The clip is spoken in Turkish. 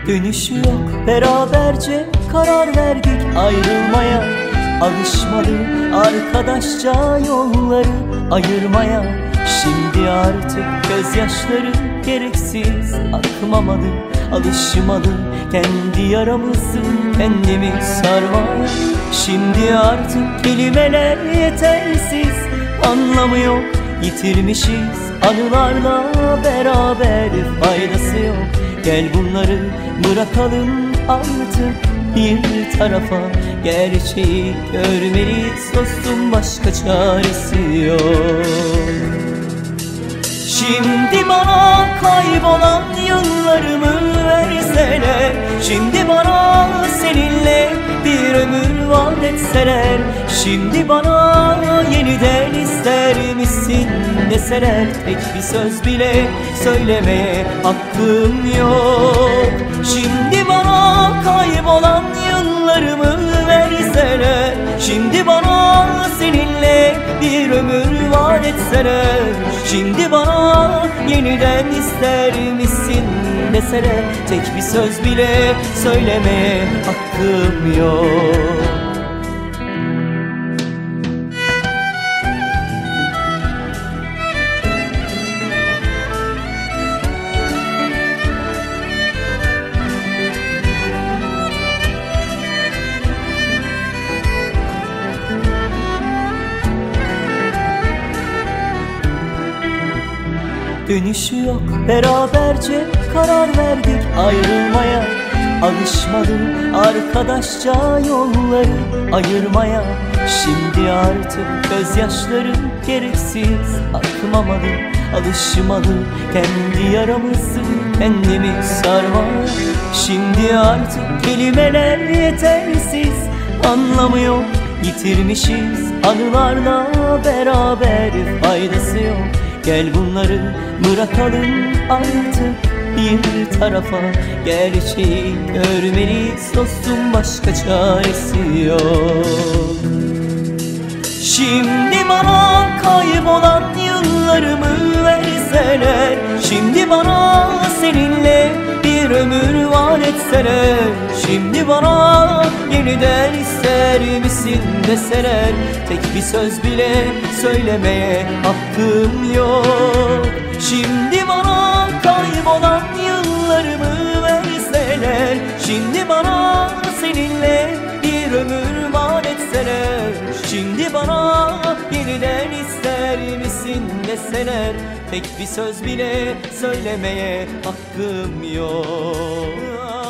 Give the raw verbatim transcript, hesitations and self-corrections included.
Dönüşü yok, beraberce karar verdik ayrılmaya. Alışmadı arkadaşça yolları ayırmaya. Şimdi artık gözyaşları gereksiz akmamalı. Alışmalı kendi yaramızı kendimiz sarmaya. Şimdi artık kelimeler yetersiz, anlamı yok, yitirmişiz anılarla beraber, faydası yok. Gel bunları bırakalım artık bir tarafa. Gerçeği görmeliyiz dostum, başka çaresi yok. Şimdi bana kaybolan yıllarımı verseler, şimdi bana seninle bir ömür vaat etseler, şimdi bana yeniden ister misin deseler, tek bir söz bile söylemeye hakkım yok. Şimdi bana kaybolan yıllarımı verseler, şimdi bana seninle bir ömür vaat etseler, şimdi bana yeniden ister misin deseler, tek bir söz bile söylemeye hakkım yok. Dönüşü yok, beraberce karar verdik ayrılmaya. Alışmadı arkadaşça yolları ayırmaya. Şimdi artık gözyaşları gereksiz akmamalı. Alışmalı kendi yaramızı kendimiz sarmaya. Şimdi artık kelimeler yetersiz, anlamı yok, yitirmişiz anılarla beraber, faydası yok. Gel bunları bırakalım artık bir tarafa. Gerçeği görmeliyiz dostum, başka çaresi yok. Şimdi bana kaybolan yıllarımı verseler, şimdi bana seninle bir ömür vaat etseler, şimdi bana yeniden ister misin deseler, tek bir söz bile söylemeye hakkım yok. Şimdi bana kaybolan yıllarımı verseler, şimdi bana seninle bir ömür vaat etseler, şimdi bana yeniden ister misin deseler, tek bir söz bile söylemeye hakkım yok.